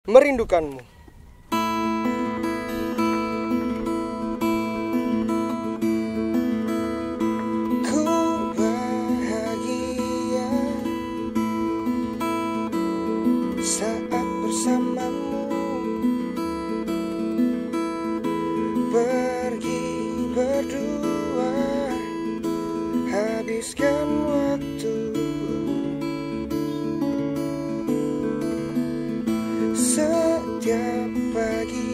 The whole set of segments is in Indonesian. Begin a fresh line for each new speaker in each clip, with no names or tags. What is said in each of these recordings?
merindukanmu. Ku bahagia saat bersamamu, pergi berdua, habiskan waktu. Setiap pagi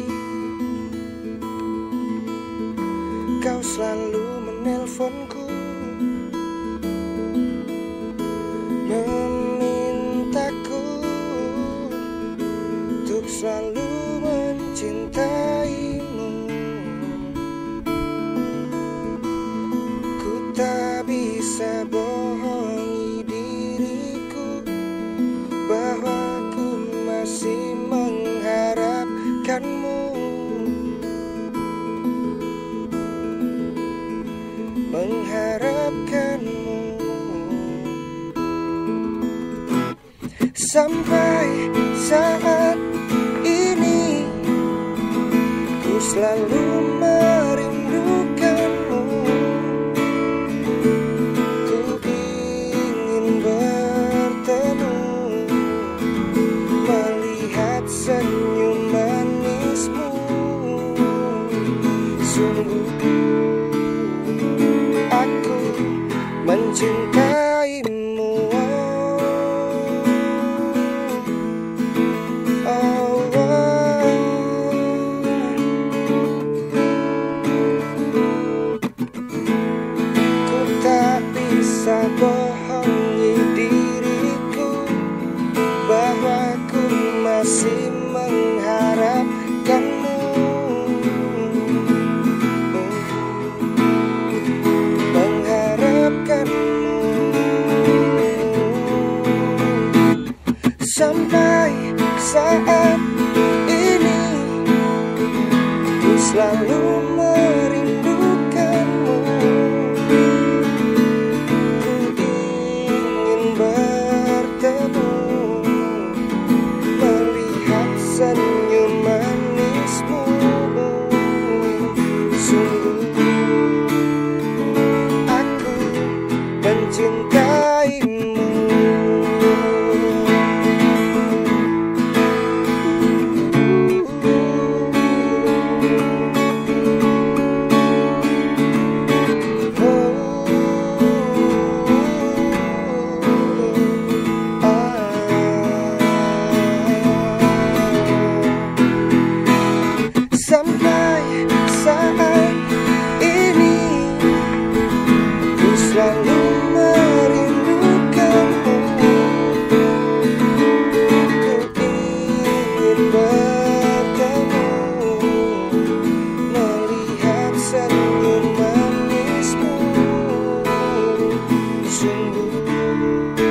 kau selalu menelponku, memintaku untuk selalu mencintaimu. Ku tak bisa bohongi diriku bahwa ku masih mengharapkanmu, mengharapkanmu. Sampai saat ini ku selalu merindukanmu. Ku ingin bertemu, melihat senyum manismu. Sungguh aku mencintaimu. Ku tak bisa bohongi diriku bahwa ku masih mengharapkanmu, mengharapkanmu. Sampai saat ini ku selalu merindukanmu. Ku ingin bertemu, melihat senyum manismu. Sungguh aku mencintaimu. Sampai saat ini ku selalu merindukanmu. Ku ingin bertemu, melihat senyum manismu. Sungguh